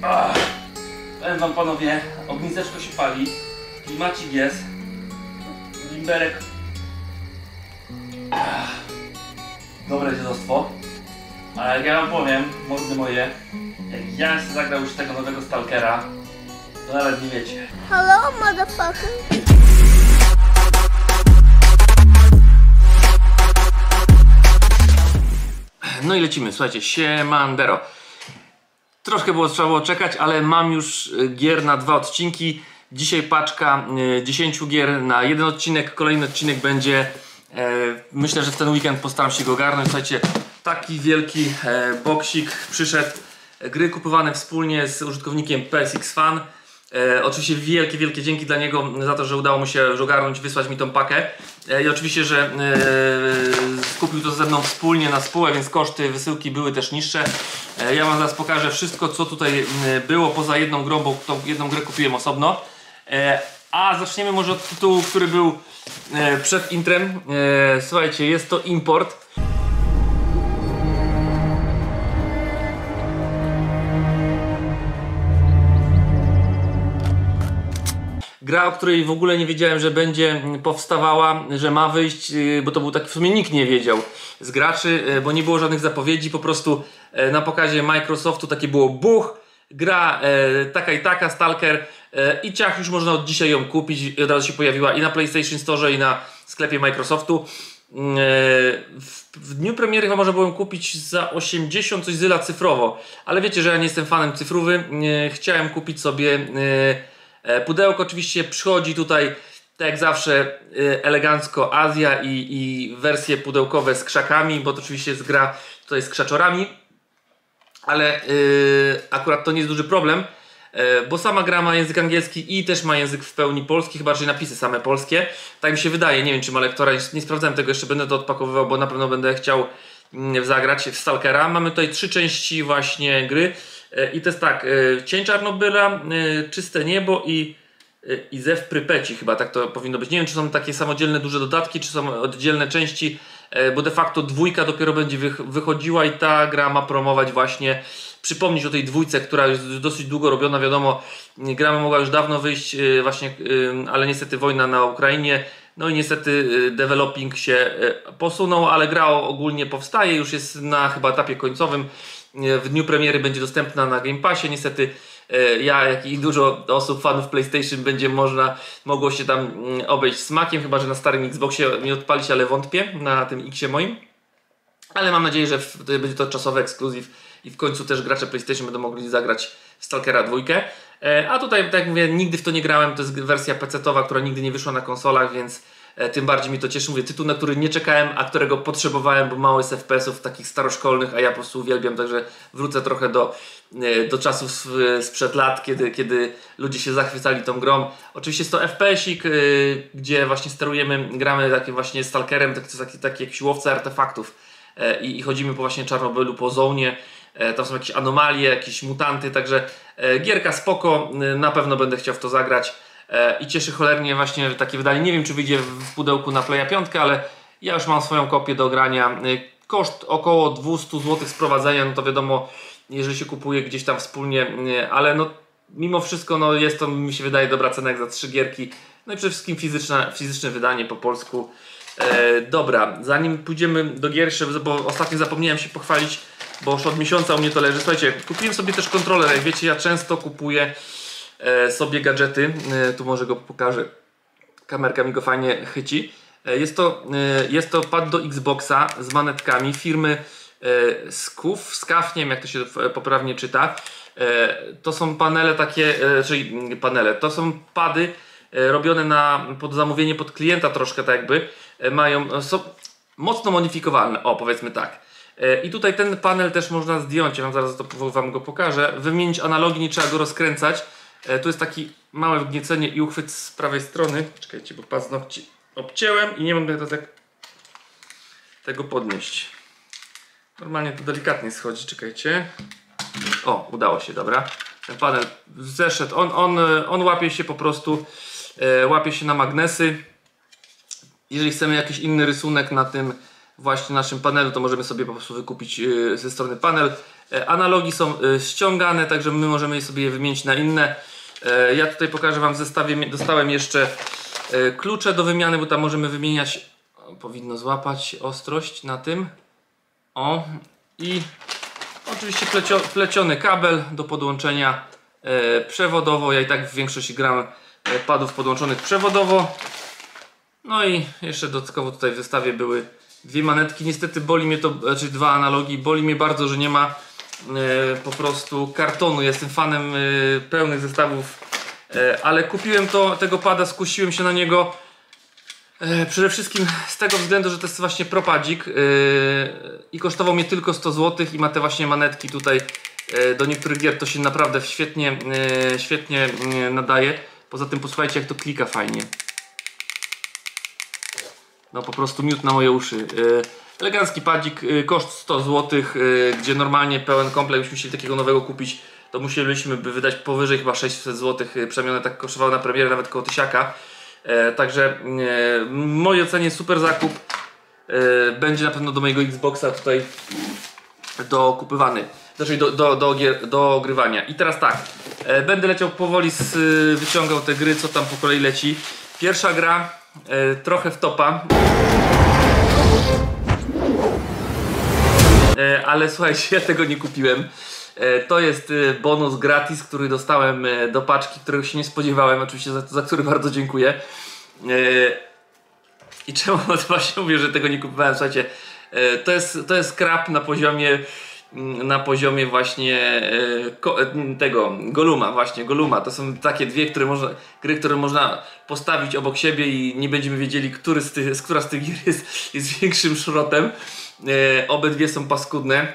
Powiem wam panowie, ogniseczko się pali, klimacik jest, limberek. Dobre dziadostwo. Ale jak ja wam powiem, mordy moje, jak ja sobie zagrał już tego nowego Stalkera, to nawet nie wiecie. Hello, motherfucker. No i lecimy, słuchajcie, siemandero. Troszkę trzeba było czekać, ale mam już gier na 2 odcinki. Dzisiaj paczka 10 gier na 1 odcinek. Kolejny odcinek będzie, myślę, że w ten weekend postaram się go ogarnąć. Słuchajcie, taki wielki boksik przyszedł. Gry kupowane wspólnie z użytkownikiem PSX Fan. Oczywiście wielkie dzięki dla niego za to, że udało mu się ogarnąć, wysłać mi tą pakę. I oczywiście, że kupił to ze mną wspólnie na spółę, więc koszty wysyłki były też niższe. Ja wam zaraz pokażę wszystko, co tutaj było poza jedną grą, bo tą jedną grę kupiłem osobno. A zaczniemy może od tytułu, który był przed intrem. Słuchajcie, jest to import. Gra, o której w ogóle nie wiedziałem, że będzie powstawała, że ma wyjść, bo to był taki, w sumie nikt nie wiedział z graczy, bo nie było żadnych zapowiedzi, po prostu na pokazie Microsoftu takie było buch, gra taka i taka, Stalker, i ciach, już można od dzisiaj ją kupić i od razu się pojawiła i na PlayStation Store i na sklepie Microsoftu. W dniu premiery chyba można było ją kupić za 80 coś zyla cyfrowo, ale wiecie, że ja nie jestem fanem cyfrówy, chciałem kupić sobie pudełko. Oczywiście przychodzi tutaj, tak jak zawsze, elegancko Azja i wersje pudełkowe z krzakami, bo to oczywiście jest gra tutaj z krzaczorami, ale akurat to nie jest duży problem, bo sama gra ma język angielski i też ma język w pełni polski, chyba że napisy same polskie. Tak mi się wydaje, nie wiem czy ma lektora, nie sprawdzałem tego jeszcze, będę to odpakowywał, bo na pewno będę chciał zagrać w Stalkera. Mamy tutaj 3 części właśnie gry. I to jest tak, Cień Czarnobyla, Czyste Niebo i Zew Prypeci, chyba tak to powinno być. Nie wiem, czy są takie samodzielne duże dodatki, czy są oddzielne części, bo de facto 2 dopiero będzie wychodziła i ta gra ma promować właśnie, przypomnieć o tej 2, która jest dosyć długo robiona, wiadomo, gra mogła już dawno wyjść właśnie, ale niestety wojna na Ukrainie, no i niestety developing się posunął, ale gra ogólnie powstaje, już jest na chyba etapie końcowym. W dniu premiery będzie dostępna na Game Passie. Niestety ja, jak i dużo osób, fanów PlayStation, będzie mogło się tam obejść smakiem, chyba że na starym Xboxie nie odpalić, ale wątpię, na tym Xie moim. Ale mam nadzieję, że będzie to czasowy ekskluzyw i w końcu też gracze PlayStation będą mogli zagrać w Stalkera 2. A tutaj, tak jak mówię, nigdy w to nie grałem, to jest wersja PC-towa, która nigdy nie wyszła na konsolach, więc tym bardziej mi to cieszy. Mówię, tytuł, na który nie czekałem, a którego potrzebowałem, bo mało jest FPS-ów takich staroszkolnych, a ja po prostu uwielbiam, także wrócę trochę do czasów sprzed lat, kiedy ludzie się zachwycali tą grą. Oczywiście jest to FPS-ik, gdzie właśnie gramy takim właśnie Stalkerem, taki jakiś łowca artefaktów i chodzimy po właśnie Czarnobylu, po zonie. Tam są jakieś anomalie, jakieś mutanty, także gierka spoko, na pewno będę chciał w to zagrać. I cieszy cholernie właśnie takie wydanie. Nie wiem, czy wyjdzie w pudełku na Playa 5, ale ja już mam swoją kopię do grania. Koszt około 200 zł sprowadzenia, no to wiadomo, jeżeli się kupuje gdzieś tam wspólnie, ale no mimo wszystko no jest to, mi się wydaje, dobra cena jak za 3 gierki. No i przede wszystkim fizyczne wydanie po polsku. Dobra, zanim pójdziemy do gier, bo ostatnio zapomniałem się pochwalić, bo już od miesiąca u mnie to leży. Słuchajcie, kupiłem sobie też kontroler. Jak wiecie, ja często kupuję sobie gadżety, tu może go pokażę, kamerka mi go fajnie chyci. Jest to pad do Xboxa z manetkami firmy SCUF, nie wiem jak to się poprawnie czyta. To są panele takie, czyli panele, to są pady robione pod zamówienie, pod klienta troszkę tak jakby, są mocno modyfikowane, o powiedzmy tak. I tutaj ten panel też można zdjąć, ja zaraz wam go pokażę, wymienić analogi, nie trzeba go rozkręcać. Tu jest taki małe wgniecenie i uchwyt z prawej strony. Czekajcie, bo paznokci obcięłem i nie mogę tego podnieść. Normalnie to delikatnie schodzi, czekajcie. O, udało się, dobra. Ten panel zeszedł, on łapie się po prostu, łapie się na magnesy. Jeżeli chcemy jakiś inny rysunek właśnie na naszym panelu, to możemy sobie po prostu wykupić ze strony panel. Analogi są ściągane, także my możemy sobie je wymienić na inne. Ja tutaj pokażę Wam w zestawie, dostałem jeszcze klucze do wymiany, bo tam możemy wymieniać, powinno złapać ostrość na tym. O, i oczywiście pleciony kabel do podłączenia przewodowo. Ja i tak w większości gram padów podłączonych przewodowo. No i jeszcze dodatkowo tutaj w zestawie były dwie manetki. Niestety boli mnie to, znaczy dwa analogi. Boli mnie bardzo, że nie ma po prostu kartonu. Jestem fanem pełnych zestawów, ale kupiłem tego pada, skusiłem się na niego przede wszystkim z tego względu, że to jest właśnie propadzik i kosztował mnie tylko 100 zł i ma te właśnie manetki tutaj. Do niektórych gier to się naprawdę świetnie nadaje. Poza tym posłuchajcie, jak to klika fajnie. No po prostu miód na moje uszy. Elegancki padzik, koszt 100 zł, gdzie normalnie pełen komplet, byśmy chcieli takiego nowego kupić, to musielibyśmy wydać powyżej chyba 600 zł. Przemiany tak kosztowały na premierę nawet koło 1000. Także w mojej ocenie super zakup. Będzie na pewno do mojego Xboxa tutaj dokupywany. Znaczy do ogrywania. I teraz tak, będę leciał powoli, wyciągał te gry, co tam po kolei leci. Pierwsza gra, trochę w topa. Ale słuchajcie, ja tego nie kupiłem. To jest bonus gratis, który dostałem do paczki, którego się nie spodziewałem, oczywiście za który bardzo dziękuję. I czemu właśnie mówię, że tego nie kupowałem? Słuchajcie, to jest krab na poziomie właśnie tego Goluma, właśnie Goluma. To są takie dwie gry, które można postawić obok siebie i nie będziemy wiedzieli, która z tych gier jest większym szrotem. Obydwie są paskudne.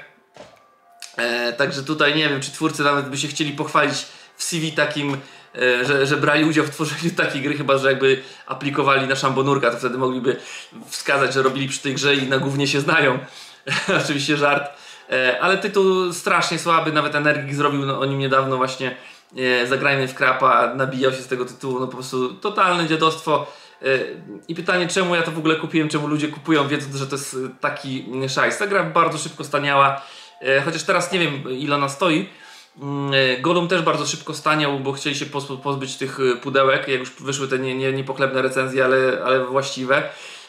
Także tutaj nie wiem, czy twórcy nawet by się chcieli pochwalić w CV takim, że brali udział w tworzeniu takiej gry, chyba że jakby aplikowali na Szambonurka, to wtedy mogliby wskazać, że robili przy tej grze i na głównie się znają. Oczywiście żart. Ale tytuł strasznie słaby, nawet Energik zrobił o nim niedawno właśnie Zagrajmy w krapa, nabijał się z tego tytułu, no po prostu totalne dziadostwo. I pytanie, czemu ja to w ogóle kupiłem, czemu ludzie kupują, wiedząc, że to jest taki szajs. Ta gra bardzo szybko staniała, chociaż teraz nie wiem, ile ona stoi. Golum też bardzo szybko staniał, bo chcieli się pozbyć tych pudełek, jak już wyszły te niepochlebne recenzje, ale właściwe.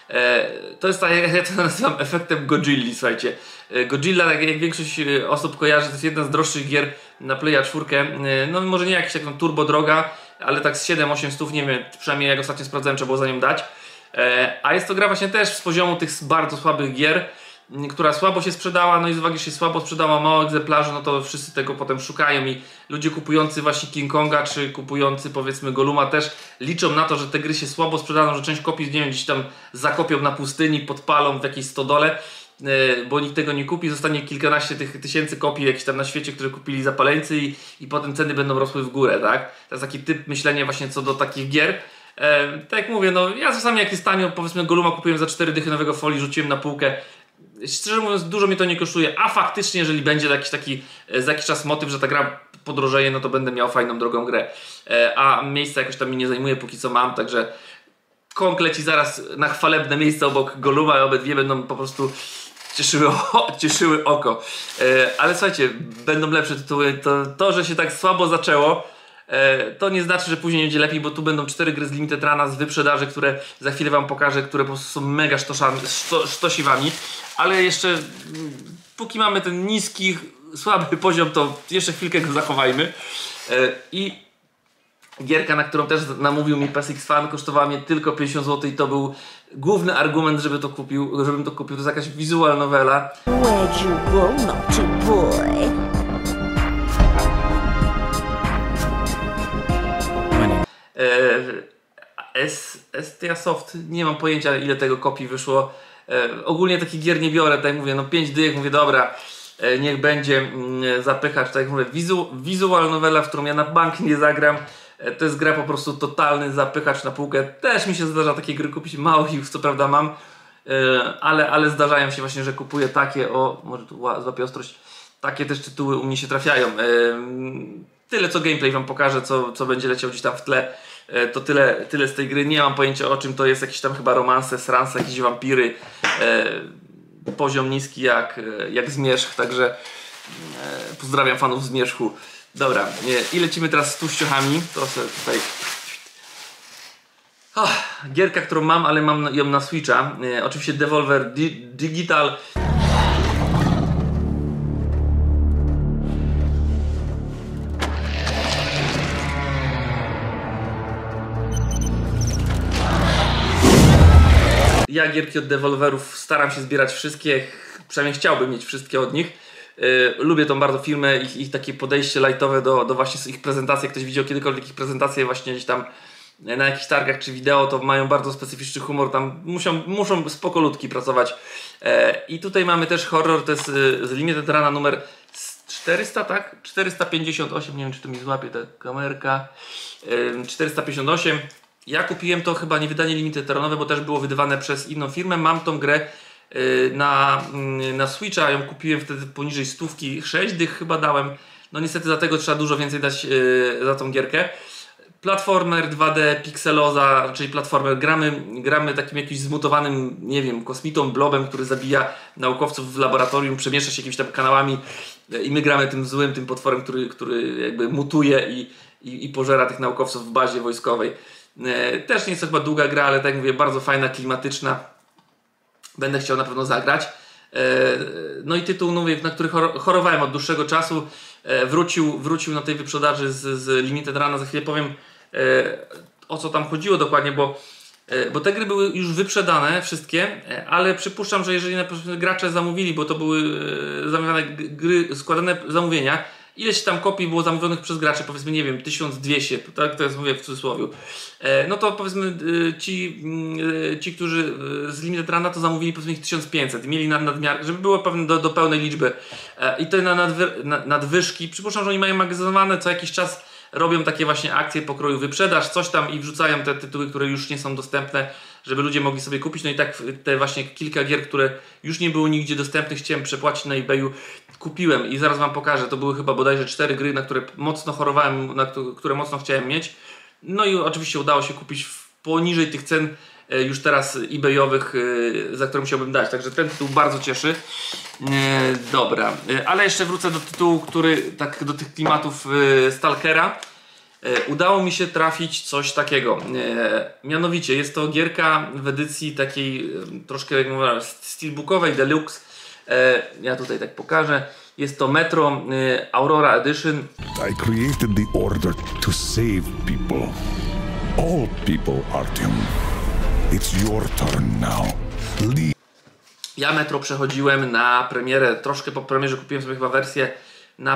To jest tak, ja to nazywam efektem Godzilli, słuchajcie. Godzilla, tak jak większość osób kojarzy, to jest jedna z droższych gier na Playa 4. No może nie jakaś taką turbo droga, ale tak z 7-8 stów, nie wiem, przynajmniej jak ostatnio sprawdzałem, trzeba było za nią dać. A jest to gra właśnie też z poziomu tych bardzo słabych gier, która słabo się sprzedała, no i z uwagi, że się słabo sprzedała, mało egzemplarzy, no to wszyscy tego potem szukają i ludzie kupujący właśnie King Konga, czy kupujący powiedzmy Goluma też liczą na to, że te gry się słabo sprzedają, że część kopii, nie wiem, gdzieś tam zakopią na pustyni, podpalą w jakiejś stodole, bo nikt tego nie kupi, zostanie kilkanaście tych tysięcy kopii jakichś tam na świecie, które kupili zapaleńcy i potem ceny będą rosły w górę, tak? To jest taki typ myślenia właśnie co do takich gier. Tak jak mówię, no ja czasami jak jest tanio, powiedzmy Goluma kupiłem za 4 dychy nowego folii, rzuciłem na półkę. Szczerze mówiąc, dużo mnie to nie kosztuje, a faktycznie, jeżeli będzie jakiś taki za jakiś czas motyw, że ta gra podrożeje, no to będę miał fajną, drogą grę. A miejsca jakoś tam mi nie zajmuje, póki co mam, także Kong leci zaraz na chwalebne miejsce obok Goluma i obydwie będą po prostu cieszyły oko. Ale słuchajcie, będą lepsze tytuły. To, że się tak słabo zaczęło, to nie znaczy, że później będzie lepiej, bo tu będą 4 gry z Limited Runa z wyprzedaży, które za chwilę wam pokażę, które po prostu są mega sztosiwami. Ale jeszcze póki mamy ten niski, słaby poziom, to jeszcze chwilkę go zachowajmy. I gierka, na którą też namówił mi PSX Fan, kosztowała mnie tylko 50 zł i to był główny argument, żebym to kupił. To jest jakaś visual novela. Where'd you go, naughty boy? STA Soft, nie mam pojęcia ile tego kopii wyszło. Ogólnie takich gier nie biorę, tak jak mówię, no 5 dychek, mówię dobra, niech będzie zapychacz, tak jak mówię, visual novela, w którą ja na bank nie zagram. To jest gra po prostu totalny zapychacz na półkę. Też mi się zdarza takie gry kupić, mało ich co prawda mam, ale zdarzają się właśnie, że kupuję takie, może tu złapię ostrość, takie też tytuły u mnie się trafiają. Tyle co gameplay wam pokażę, co będzie leciał gdzieś tam w tle. To tyle z tej gry. Nie mam pojęcia o czym to jest, jakieś tam chyba romanse, sranse, jakieś wampiry. poziom niski jak Zmierzch, także pozdrawiam fanów Zmierzchu. Dobra, i lecimy teraz z tuściochami. To sobie tutaj... Gierka, którą mam, ale mam ją na Switcha. Oczywiście Devolver Digital. Ja gierki od Devolverów staram się zbierać wszystkie, przynajmniej chciałbym mieć wszystkie od nich. Lubię tą bardzo firmę, ich takie podejście lightowe do właśnie ich prezentacji. Jak ktoś widział kiedykolwiek ich prezentacje właśnie gdzieś tam na jakichś targach czy wideo, to mają bardzo specyficzny humor, tam muszą spokolutki pracować. I tutaj mamy też horror, to jest z Limited Runa numer 400, tak? 458, nie wiem czy tu mi złapie ta kamerka. 458. Ja kupiłem to chyba nie wydanie Limited Runowe, bo też było wydawane przez inną firmę. Mam tą grę na Switcha, ją kupiłem wtedy poniżej 100, 6 dych chyba dałem. No niestety za tego trzeba dużo więcej dać za tą gierkę. Platformer 2D, pikseloza, czyli platformer, gramy takim jakimś zmutowanym, nie wiem, kosmitą, blobem, który zabija naukowców w laboratorium, przemieszcza się jakimiś tam kanałami i my gramy tym złym, tym potworem, który jakby mutuje i pożera tych naukowców w bazie wojskowej. Też nie jest to chyba długa gra, ale tak jak mówię, bardzo fajna, klimatyczna. Będę chciał na pewno zagrać. No i tytuł, no, na który chorowałem od dłuższego czasu. Wrócił na tej wyprzedaży z Limited Runa. Za chwilę powiem, o co tam chodziło dokładnie, bo te gry były już wyprzedane wszystkie, ale przypuszczam, że jeżeli na przykład gracze zamówili, bo to były zamawiane gry, składane zamówienia, ileś tam kopii było zamówionych przez graczy, powiedzmy, nie wiem, 1200, tak to jest, mówię w cudzysłowie. No to powiedzmy ci, którzy z Limited Runa to zamówili powiedzmy ich 1500 i mieli nadmiar, żeby było pewne do pełnej liczby. I te nadwyżki, przypuszczam, że oni mają magazynowane, co jakiś czas robią takie właśnie akcje pokroju wyprzedaż, coś tam i wrzucają te tytuły, które już nie są dostępne, żeby ludzie mogli sobie kupić. No i tak te właśnie kilka gier, które już nie były nigdzie dostępnych, chciałem przepłacić na eBayu, kupiłem i zaraz wam pokażę. To były chyba bodajże 4 gry, na które mocno chorowałem, które mocno chciałem mieć. No i oczywiście udało się kupić poniżej tych cen już teraz eBayowych, za które musiałbym dać. Także ten tytuł bardzo cieszy. Dobra, ale jeszcze wrócę do tytułu, który tak do tych klimatów Stalkera. Udało mi się trafić coś takiego. Mianowicie jest to gierka w edycji takiej troszkę, jak mówię, steelbookowej, deluxe. Ja tutaj tak pokażę. Jest to Metro Aurora Edition. I created the order to save people. All people, Artyom. It's your turn now. Ja Metro przechodziłem na premierę, troszkę po premierze kupiłem sobie chyba wersję na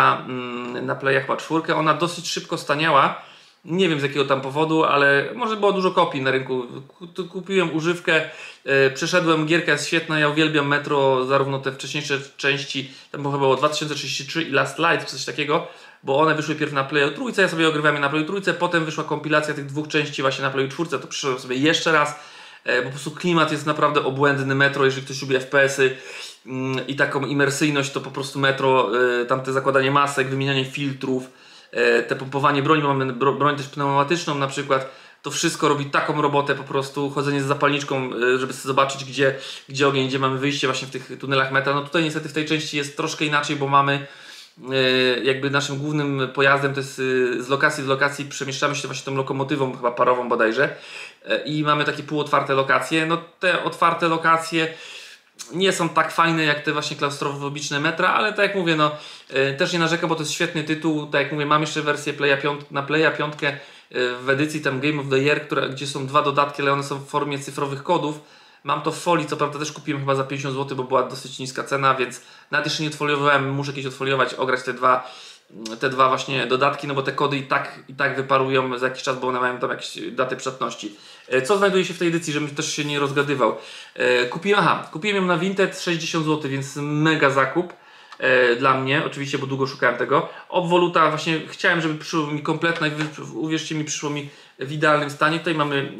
Playa chyba 4. Ona dosyć szybko staniała. Nie wiem z jakiego tam powodu, ale może było dużo kopii na rynku. Kupiłem używkę, przeszedłem, gierka jest świetna, ja uwielbiam Metro, zarówno te wcześniejsze części, tam było chyba 2033 i Last Light, czy coś takiego, bo one wyszły pierw na Playu 3, ja sobie ogrywałem je na Playu 3, potem wyszła kompilacja tych dwóch części właśnie na Playu 4, to przyszedłem sobie jeszcze raz, bo po prostu klimat jest naprawdę obłędny. Metro, jeżeli ktoś lubi FPS-y i taką imersyjność, to po prostu Metro, tamte zakładanie masek, wymienianie filtrów, te pompowanie broni, mamy broń też pneumatyczną na przykład, to wszystko robi taką robotę, po prostu chodzenie z zapalniczką, żeby sobie zobaczyć gdzie ogień, gdzie mamy wyjście właśnie w tych tunelach metra. No tutaj niestety w tej części jest troszkę inaczej, bo mamy jakby naszym głównym pojazdem to jest z lokacji do lokacji przemieszczamy się właśnie tą lokomotywą chyba parową bodajże i mamy takie półotwarte lokacje. No te otwarte lokacje nie są tak fajne jak te właśnie klaustrofobiczne metra, ale tak jak mówię, no też nie narzekam, bo to jest świetny tytuł. Tak jak mówię, mam jeszcze wersję na Playa 5 w edycji tam Game of the Year, gdzie są 2 dodatki, ale one są w formie cyfrowych kodów. Mam to w folii, co prawda też kupiłem chyba za 50 zł, bo była dosyć niska cena, więc nawet jeszcze nie odfoliowałem, muszę kiedyś odfoliować, ograć te dwa właśnie dodatki, no bo te kody i tak wyparują za jakiś czas, bo one mają tam jakieś daty przydatności. Co znajduje się w tej edycji, żebym też się nie rozgadywał? Kupiłem ją na Vinted 60 zł, więc mega zakup dla mnie, oczywiście, bo długo szukałem tego. Obwoluta, właśnie chciałem, żeby przyszło mi kompletna i uwierzcie mi, przyszło mi w idealnym stanie. Tutaj mamy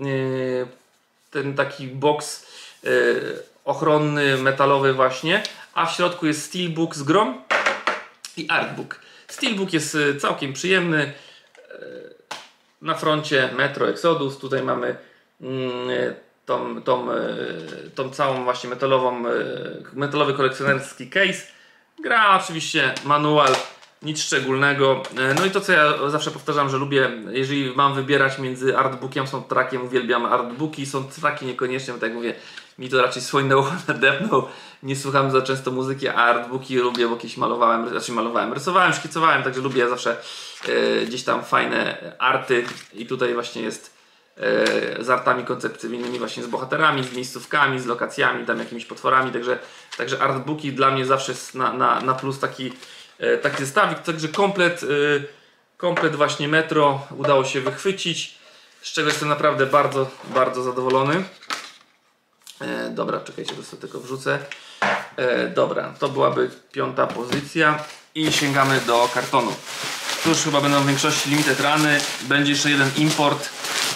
ten taki box ochronny, metalowy właśnie, a w środku jest steelbook z grą i artbook. Steelbook jest całkiem przyjemny. Na froncie Metro Exodus, tutaj mamy tą całą właśnie metalowy kolekcjonerski case. Gra oczywiście manual, nic szczególnego. No i to, co ja zawsze powtarzam, że lubię, jeżeli mam wybierać między artbookiem, soundtrackiem, uwielbiam artbooki, soundtracki niekoniecznie, bo tak mówię, mi to raczej swoje ucho nadepnął, nie słucham za często muzyki, a artbooki lubię, bo kiedyś rysowałem, szkicowałem, także lubię zawsze gdzieś tam fajne arty i tutaj właśnie jest z artami koncepcyjnymi, właśnie z bohaterami, z miejscówkami, z lokacjami, tam jakimiś potworami, także artbooki dla mnie zawsze jest na plus taki zestawik, także komplet właśnie Metro udało się wychwycić, z czego jestem naprawdę bardzo, bardzo zadowolony. Dobra, czekajcie, to sobie tylko wrzucę. Dobra, to byłaby 5. pozycja i sięgamy do kartonu. Tu już chyba będą w większości limited runy, będzie jeszcze jeden import,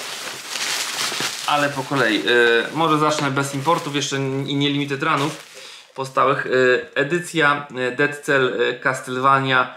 ale po kolei. Może zacznę bez importów jeszcze i nie limited runów pozostałych. Edycja Dead Cell Castlevania.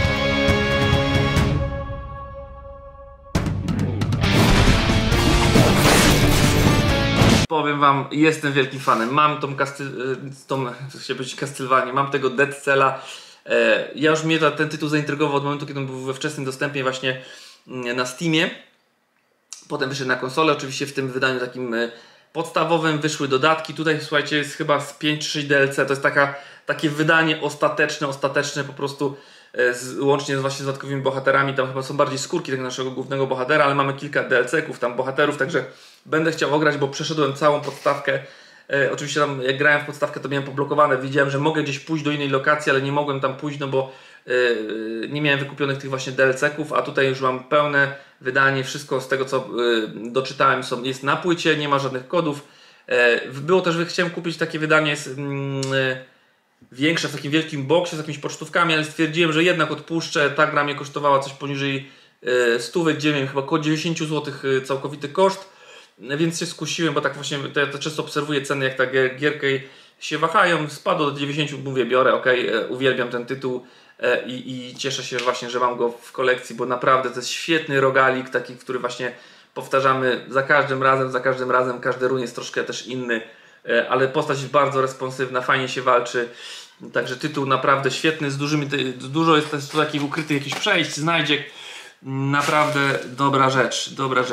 Powiem wam, jestem wielkim fanem. Mam Castlevanię, mam tego Dead Cella. Ja już mnie ten tytuł zaintrygował od momentu, kiedy on był we wczesnym dostępie właśnie na Steamie. Potem wyszedł na konsolę, oczywiście w tym wydaniu takim podstawowym wyszły dodatki. Tutaj słuchajcie, jest chyba z 5 czy 6 DLC. To jest takie wydanie ostateczne po prostu łącznie z dodatkowymi bohaterami. Tam chyba są bardziej skórki tego naszego głównego bohatera, ale mamy kilka DLC-ków, tam bohaterów, także będę chciał ograć, bo przeszedłem całą podstawkę. Oczywiście tam jak grałem w podstawkę, to miałem poblokowane. Widziałem, że mogę gdzieś pójść do innej lokacji, ale nie mogłem tam pójść, no bo nie miałem wykupionych tych właśnie DLC-ków, a tutaj już mam pełne wydanie. Wszystko z tego, co doczytałem, jest na płycie, nie ma żadnych kodów. Było też, że chciałem kupić takie wydanie większe, w takim wielkim boksie z jakimiś pocztówkami, ale stwierdziłem, że jednak odpuszczę. Ta gra mnie kosztowała coś poniżej 100, gdzie wiem, chyba około 90 zł całkowity koszt, więc się skusiłem, bo tak właśnie to ja to często obserwuję ceny, jak tak gierki się wahają, spadło do 90, mówię, biorę, ok, uwielbiam ten tytuł i cieszę się właśnie, że mam go w kolekcji, bo naprawdę to jest świetny rogalik, taki, który właśnie powtarzamy za każdym razem, każdy run jest troszkę też inny, ale postać jest bardzo responsywna, fajnie się walczy, także tytuł naprawdę świetny, dużo jest też tu takich ukrytych jakichś przejść, znajdziek, naprawdę dobra rzecz.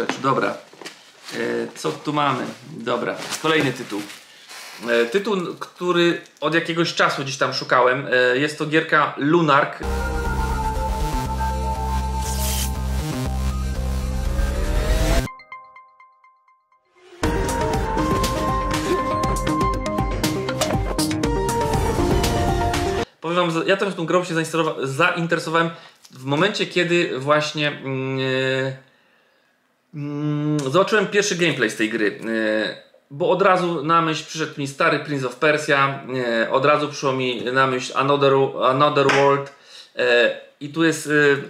Co tu mamy? Dobra, kolejny tytuł. Tytuł, który od jakiegoś czasu gdzieś tam szukałem. Jest to gierka Lunark. Powiem wam, ja tą grą się zainteresowałem w momencie, kiedy właśnie zobaczyłem pierwszy gameplay z tej gry, bo od razu na myśl przyszedł mi stary Prince of Persia, od razu przyszło mi na myśl Another World i tu jest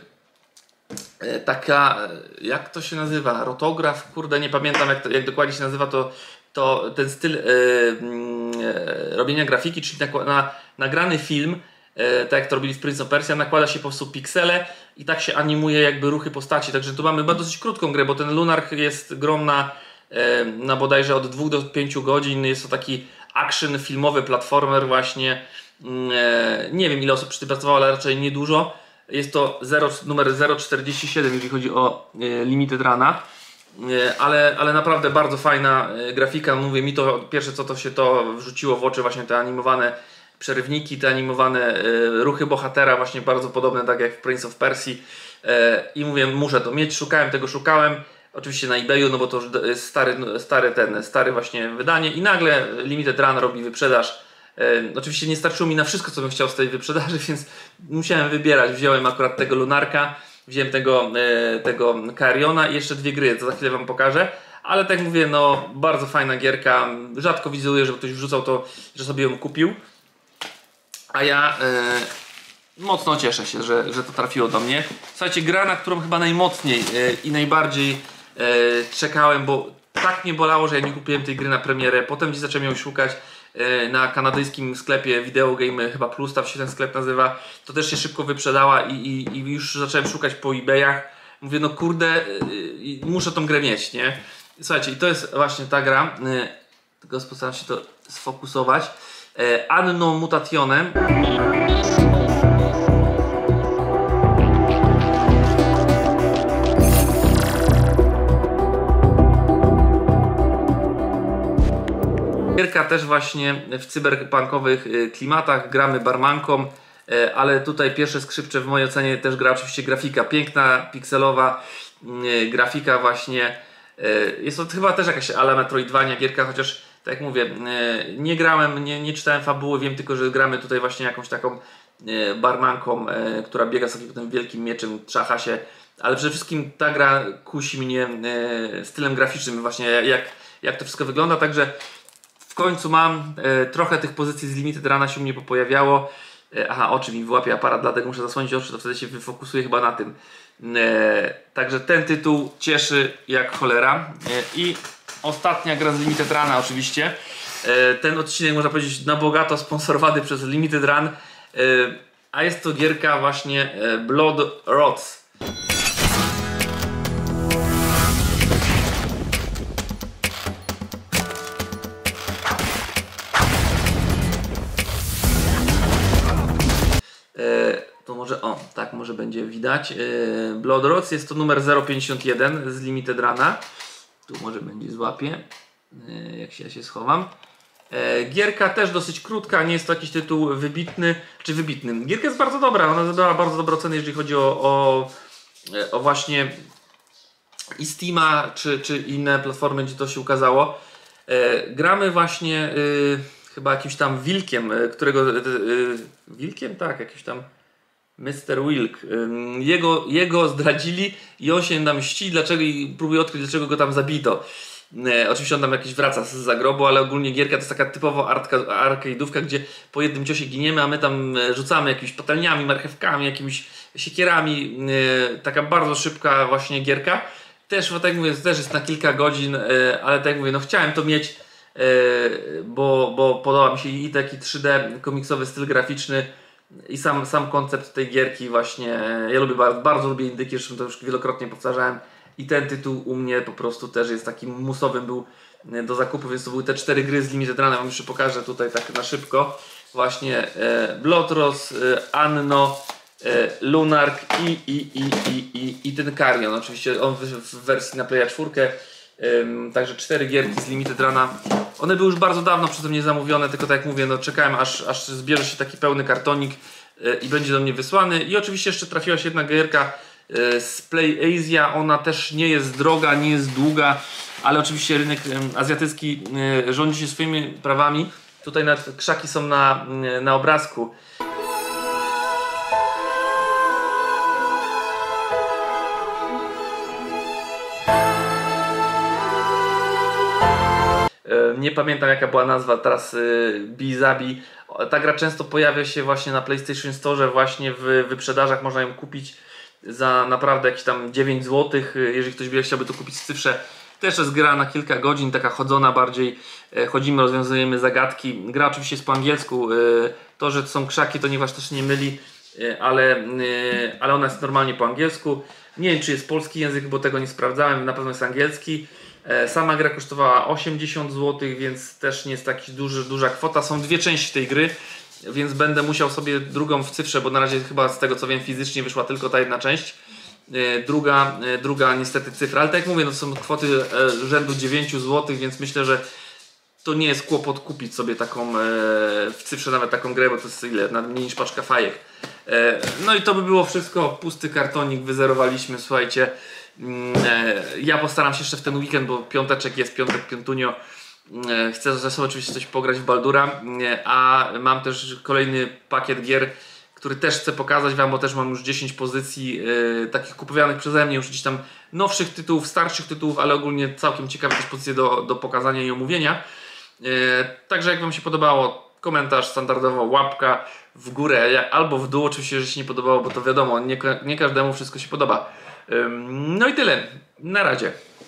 taka, jak to się nazywa, rotograf, kurde nie pamiętam jak dokładnie się nazywa, to ten styl robienia grafiki, czyli nagrany film, tak jak to robili w Prince of Persia, nakłada się po prostu piksele i tak się animuje jakby ruchy postaci, także tu mamy dosyć krótką grę, bo ten Lunark jest grą na bodajże od 2 do 5 godzin, jest to taki action filmowy platformer właśnie, nie wiem ile osób przy tym pracowało, ale raczej niedużo, jest to numer 047 jeżeli chodzi o Limited Runa, ale naprawdę bardzo fajna grafika, mówię mi to pierwsze co to się to wrzuciło w oczy, właśnie te animowane przerywniki, te animowane ruchy bohatera, właśnie bardzo podobne tak jak w Prince of Persia i mówię, muszę to mieć, szukałem oczywiście na eBayu, no bo to jest stare właśnie wydanie i nagle Limited Run robi wyprzedaż. Oczywiście nie starczyło mi na wszystko, co bym chciał z tej wyprzedaży, więc musiałem wybierać, wziąłem akurat tego Lunarka, wziąłem tego Cariona i jeszcze 2 gry, to za chwilę wam pokażę. Ale tak mówię, no bardzo fajna gierka, rzadko wizuję, żeby ktoś wrzucał to, że sobie ją kupił. A ja mocno cieszę się, że to trafiło do mnie. Słuchajcie, gra, na którą chyba najmocniej i najbardziej czekałem, bo tak mnie bolało, że ja nie kupiłem tej gry na premierę. Potem gdzieś zacząłem ją szukać na kanadyjskim sklepie Video Game, chyba Plus, tam się ten sklep nazywa. To też się szybko wyprzedała i już zacząłem szukać po eBayach. Mówię, no kurde, muszę tą grę mieć, nie? Słuchajcie, i to jest właśnie ta gra, tylko postaram się to sfokusować. Anno Mutationem. Gierka też właśnie w cyberpunkowych klimatach, gramy barmanką, ale tutaj pierwsze skrzypcze w mojej ocenie też gra oczywiście grafika, piękna, pikselowa grafika właśnie, jest to chyba też jakaś ala Metroidvania gierka, chociaż tak jak mówię, nie grałem, nie czytałem fabuły, wiem tylko, że gramy tutaj właśnie jakąś taką barmanką, która biega sobie tym wielkim mieczem, trzacha się, ale przede wszystkim ta gra kusi mnie stylem graficznym właśnie, jak to wszystko wygląda, także w końcu mam trochę tych pozycji z Limited Runa się u mnie pojawiało. Aha, oczy mi wyłapie aparat, dlatego muszę zasłonić oczy, to wtedy się wyfokusuję chyba na tym. Także ten tytuł cieszy jak cholera. I ostatnia gra z Limited Runa oczywiście. Ten odcinek można powiedzieć na bogato sponsorowany przez Limited Run. A jest to gierka właśnie Blood Rots. To może, o, tak może będzie widać. Blood Rots jest to numer 051 z Limited Runa. Tu może będzie złapie, jak ja się schowam. Gierka też dosyć krótka, nie jest to jakiś tytuł wybitny, czy wybitny. Gierka jest bardzo dobra, ona zebrała bardzo dobre oceny, jeżeli chodzi o właśnie i Steama, czy inne platformy, gdzie to się ukazało. Gramy właśnie chyba jakimś tam wilkiem, którego... wilkiem? Tak, jakiś tam Mr. Wilk. Jego zdradzili i on się tam mści, dlaczego, i próbuje odkryć, dlaczego go tam zabito. Oczywiście on tam jakiś wraca z zagrobu, ale ogólnie gierka to jest taka typowo arcade'ówka, gdzie po jednym ciosie giniemy, a my tam rzucamy jakimiś patelniami, marchewkami, jakimiś siekierami. Taka bardzo szybka właśnie gierka. Też, tak jak mówię, też jest na kilka godzin, ale tak jak mówię, no chciałem to mieć, bo podoba mi się i taki 3D komiksowy styl graficzny i sam koncept tej gierki właśnie. Ja lubię, bardzo lubię indyki, zresztą to już wielokrotnie powtarzałem. I ten tytuł u mnie po prostu też jest takim musowym był do zakupu, więc to były te 4 gry z Limited Runa. Wam jeszcze pokażę tutaj tak na szybko. Właśnie Blood Rots, Anno, Lunark i ten Carrion. Oczywiście on w wersji na Playa 4. Także 4 gierki z Limited Runa. One były już bardzo dawno przeze mnie zamówione, tylko tak jak mówię, no czekałem aż zbierze się taki pełny kartonik i będzie do mnie wysłany. I oczywiście jeszcze trafiła się jedna gierka z Play Asia. Ona też nie jest droga, nie jest długa, ale oczywiście rynek azjatycki rządzi się swoimi prawami. Tutaj nawet krzaki są na obrazku. Nie pamiętam jaka była nazwa teraz, Bizabi. Ta gra często pojawia się właśnie na PlayStation Store, właśnie w wyprzedażach można ją kupić za naprawdę jakieś tam 9 zł. Jeżeli ktoś chciałby to kupić w cyfrze, też jest gra na kilka godzin, taka chodzona bardziej. Chodzimy, rozwiązujemy zagadki. Gra oczywiście jest po angielsku. To, że to są krzaki, to niech was też nie myli, ale ona jest normalnie po angielsku. Nie wiem, czy jest polski język, bo tego nie sprawdzałem, na pewno jest angielski. Sama gra kosztowała 80 zł, więc też nie jest taka duża kwota. Są 2 części tej gry, więc będę musiał sobie drugą w cyfrze, bo na razie chyba z tego co wiem fizycznie wyszła tylko ta jedna część. Druga niestety cyfra, ale tak jak mówię, no to są kwoty rzędu 9 zł, więc myślę, że to nie jest kłopot kupić sobie taką w cyfrze nawet taką grę, bo to jest ile? Mniej niż paczka fajek. No i to by było wszystko. Pusty kartonik wyzerowaliśmy, słuchajcie. Ja postaram się jeszcze w ten weekend, bo piąteczek jest, piątunio. Chcę ze sobą oczywiście coś pograć w Baldura, a mam też kolejny pakiet gier, który też chcę pokazać wam, bo też mam już 10 pozycji takich kupowanych przeze mnie, już gdzieś tam nowszych tytułów, starszych tytułów, ale ogólnie całkiem ciekawe też pozycje do pokazania i omówienia. Także jak wam się podobało, komentarz standardowo, łapka w górę albo w dół, oczywiście, że się nie podobało, bo to wiadomo, nie każdemu wszystko się podoba. No i tyle, na razie.